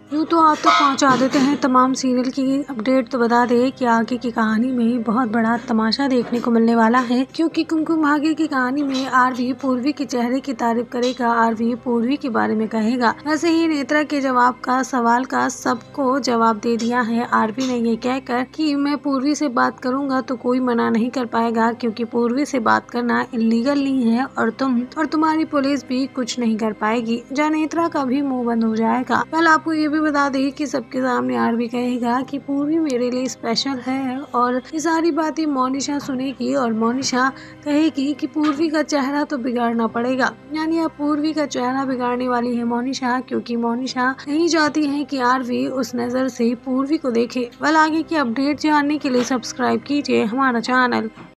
यूँ तो आप तक पहुंचा देते हैं तमाम सीरियल की अपडेट। तो बता दें कि आगे की कहानी में बहुत बड़ा तमाशा देखने को मिलने वाला है, क्योंकि कुमकुम भाग्य की कहानी में आरवी पूर्वी के चेहरे की तारीफ करेगा, आरवी पूर्वी के बारे में कहेगा। वैसे ही नेत्रा के जवाब का सवाल का सबको जवाब दे दिया है आरवी ने, ये कहकर कि मैं पूर्वी से बात करूंगा तो कोई मना नहीं कर पाएगा, क्योंकि पूर्वी से बात करना इलीगल नहीं है और तुम्हारी पुलिस भी कुछ नहीं कर पाएगी। जहाँ नेत्रा का भी मुंह बंद हो जाएगा। कल आपको ये भी बता दें कि सबके सामने आरवी कहेगा कि पूर्वी मेरे लिए स्पेशल है, और ये सारी बातें मोनिशा सुनेगी और मोनिशा कहेगी कि पूर्वी का चेहरा तो बिगाड़ना पड़ेगा। यानी अब पूर्वी का चेहरा बिगाड़ने वाली है मोनिशा, क्योंकि मोनिशा नहीं चाहती है कि आरवी उस नजर से पूर्वी को देखे। आगे की अपडेट जानने के लिए सब्सक्राइब कीजिए हमारा चैनल।